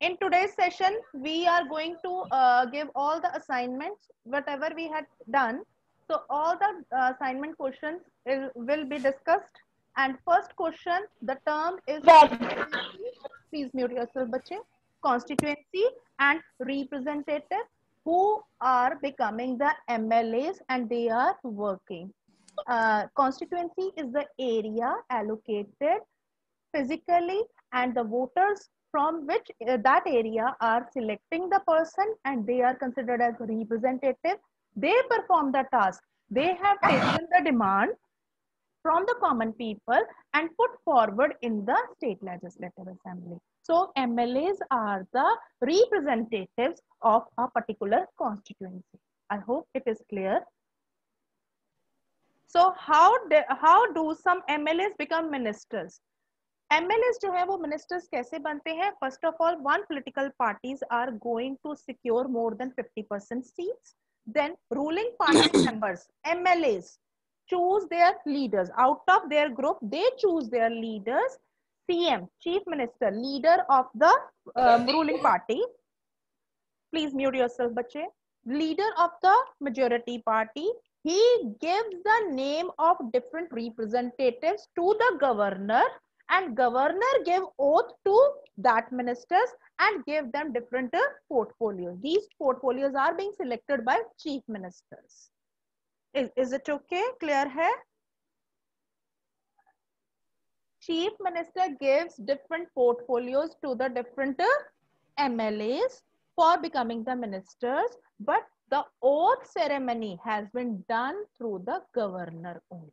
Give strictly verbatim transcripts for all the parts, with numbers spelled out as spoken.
In today's session, we are going to uh, give all the assignments, whatever we had done. So all the uh, assignment questions will, will be discussed. And first question, the term is constituency. Please mute yourself, bache. Constituency and representative who are becoming the M L As and they are working. Uh, constituency is the area allocated physically and the voters from which uh, that area are selecting the person and they are considered as representative. They perform the task. They have taken the demand from the common people and put forward in the state legislative assembly. So M L As are the representatives of a particular constituency. I hope it is clear. So how, de, how do some M L As become ministers? M L As जो है वो ministers कैसे बनते हैं? First of all, one political parties are going to secure more than fifty percent seats. Then ruling party members, M L As, choose their leaders. Out of their group, they choose their leaders. C M, Chief Minister, leader of the um, ruling party. Please mute yourself, bache. Leader of the majority party. He gives the name of different representatives to the governor. And governor give oath to that ministers and give them different uh, portfolios. These portfolios are being selected by chief ministers. Is, is it okay? Clear hai? Chief minister gives different portfolios to the different uh, M L As for becoming the ministers, but the oath ceremony has been done through the governor only.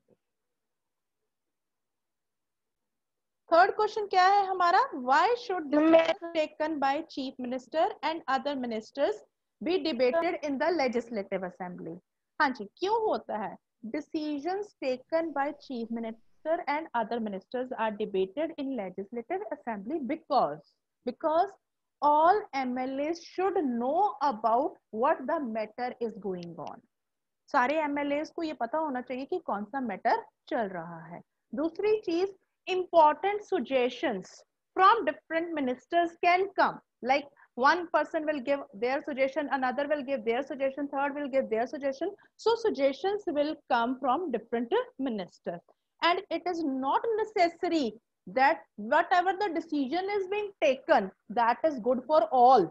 Third question क्या है हमारा? Why should decisions taken by chief minister and other ministers be debated in the legislative assembly? हाँ जी, क्यों होता है? Decisions taken by chief minister and other ministers are debated in legislative assembly because because all M L As should know about what the matter is going on. सारे M L As को ये पता होना चाहिए कि कौन सा matter चल रहा है. दूसरी चीज, important suggestions from different ministers can come, like one person will give their suggestion, another will give their suggestion, third will give their suggestion. So suggestions will come from different ministers, and it is not necessary that whatever the decision is being taken, that is good for all.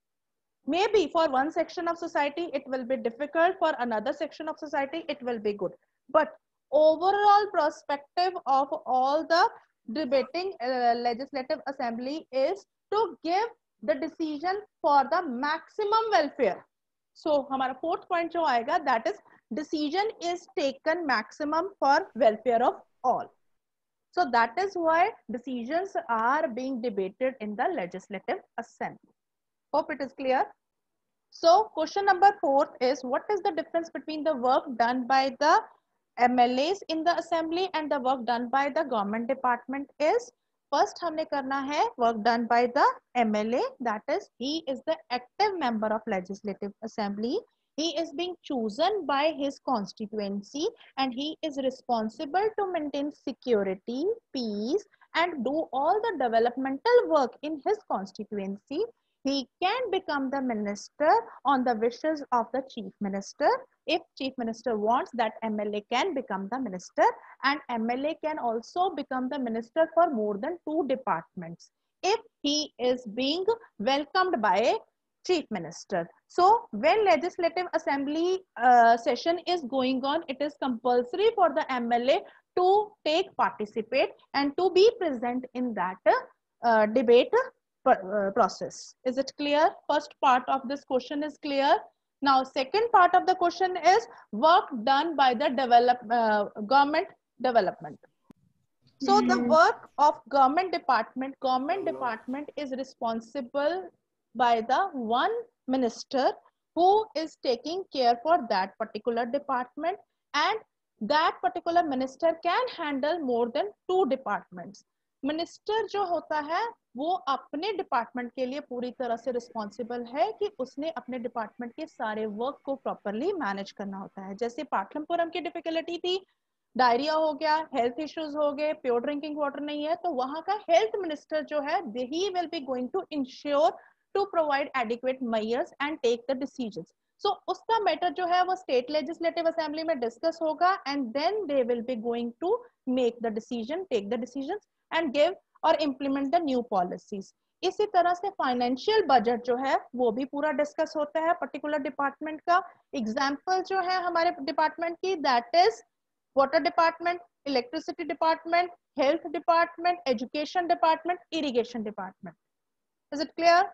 Maybe for one section of society it will be difficult, for another section of society it will be good, but overall perspective of all the debating uh, legislative assembly is to give the decision for the maximum welfare. So हमारा fourth point जो आएगा, that is decision is taken maximum for welfare of all. So that is why decisions are being debated in the legislative assembly. Hope it is clear. So question number four is, what is the difference between the work done by the M L As in the assembly and the work done by the government department is? First हमने करना है work done by the M L A, that is he is the active member of legislative assembly. He is being chosen by his constituency and he is responsible to maintain security, peace and do all the developmental work in his constituency. He can become the minister on the wishes of the chief minister. If chief minister wants, that M L A can become the minister, and M L A can also become the minister for more than two departments if he is being welcomed by chief minister. So when legislative assembly uh, session is going on, it is compulsory for the M L A to take participate and to be present in that uh, debate uh, process. Is it clear? First part of this question is clear. Now second part of the question is work done by the develop uh, government development. So the work of government department, government department is responsible by the one minister who is taking care for that particular department, and that particular minister can handle more than two departments. Minister जो होता है वो अपने department के लिए पूरी तरह से रिस्पॉन्सिबल है कि उसने अपने डिपार्टमेंट के सारे वर्क को प्रॉपरली मैनेज करना होता है. जैसे पाटलिपुत्रम की डिफिकल्टी थी, डायरिया हो गया, हेल्थ इश्यूज हो गए, प्योर ड्रिंकिंग वाटर नहीं है, तो वहां का हेल्थ मिनिस्टर जो है ही will be going to ensure to provide adequate measures and take the decisions. So उसका मैटर जो है वो स्टेट लेजिस्लेटिव असेंबली में डिस्कस होगा and then they will be going to make the decision, take the decisions and give और implement the new policies. इसी तरह से फाइनेंशियल बजट जो है वो भी पूरा डिस्कस होता है पर्टिकुलर डिपार्टमेंट का. एग्जाम्पल जो है हमारे डिपार्टमेंट की, that is water department, electricity department, health department, education department, irrigation department. Is it clear?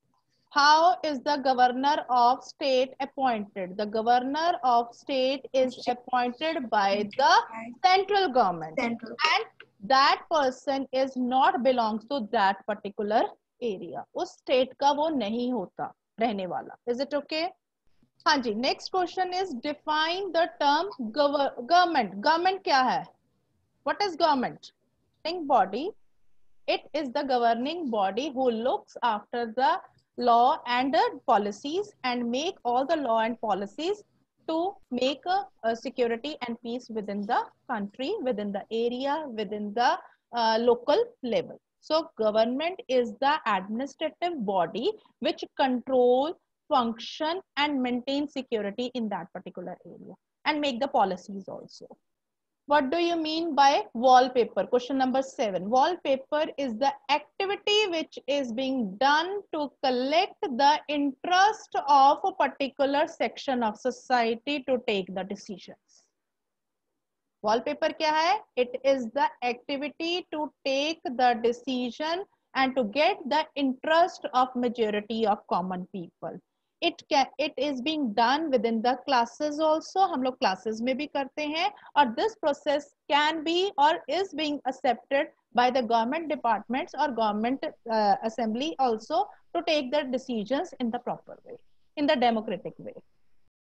How is the governor of state appointed? The governor of state is appointed by the central government, central. And that person is not belongs to that particular area. उस state का वो नहीं होता रहने वाला. Is it okay? हाँ जी. Next question is define the term government. Government क्या है? What is government? Governing body. It is the governing body who looks after the law and the policies and make all the law and policies to make a, a security and peace within the country, within the area, within the uh, local level. So government is the administrative body which control, function and maintain security in that particular area and make the policies also. What do you mean by wallpaper? Question number seven. Wallpaper is the activity which is being done to collect the interest of a particular section of society to take the decisions. Wallpaper क्या है? It is the activity to take the decision and to get the interest of majority of common people. It can, it is being done within the classes also. हम लोग classes में भी करते हैं और this process can be or is being accepted by the government departments or government uh, assembly also to take their decisions in the proper way, in the democratic way.